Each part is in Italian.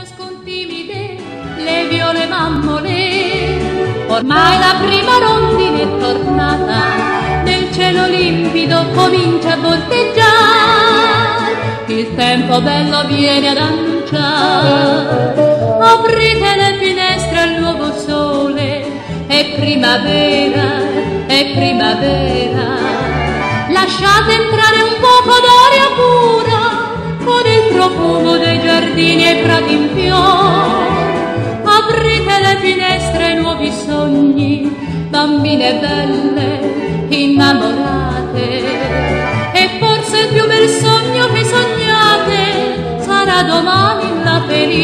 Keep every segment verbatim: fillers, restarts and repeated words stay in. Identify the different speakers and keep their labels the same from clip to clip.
Speaker 1: nascon timide le viole mammole, ormai la prima rondine è tornata, nel cielo limpido comincia a volteggiare, il tempo bello viene ad annunciare, aprite le finestre al nuovo sole, è primavera, è primavera, lasciate entrare un poco d'aria pura, con il profumo dei giardini e prati in fiore, aprite le finestre ai nuovi sogni, bambine belle, innamorate, e forse il più bel sogno che sognate sarà domani la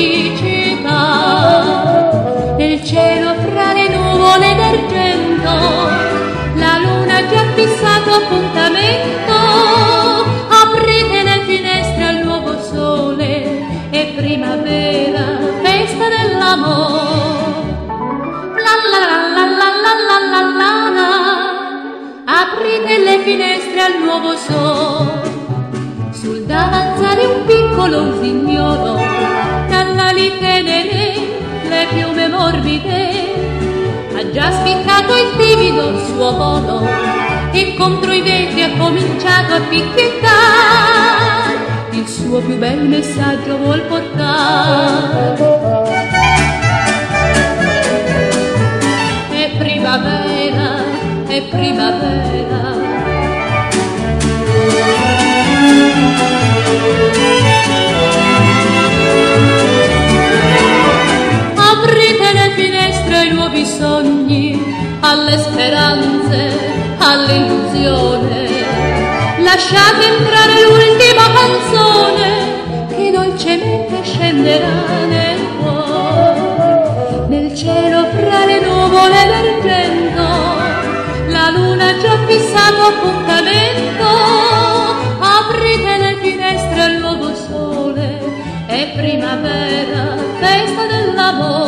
Speaker 1: felicità. Nel cielo fra le nuvole d'argento, la luna ha già fissato appuntamento, aprite le finestre al nuovo sole, è primavera, festa dell'amore. La la la la la la la la la, aprite le finestre al nuovo sole, sul davanzale un piccolo usignolo, dalla li tenere le piume morbide, ha già spiccato il timido suo volo e contro i vetri ha cominciato a picchiettare, il suo più bel messaggio vuol portare. È primavera, è primavera, aprite le finestre ai nuovi sogni, alle speranze, all'illusione, lasciate entrare l'ultima canzone che dolcemente scenderà nel cuore. Nel cielo fra le nuvole d'argento, la luna ha già fissato appuntamento, aprite le finestre al nuovo sole, è primavera, festa dell'amore.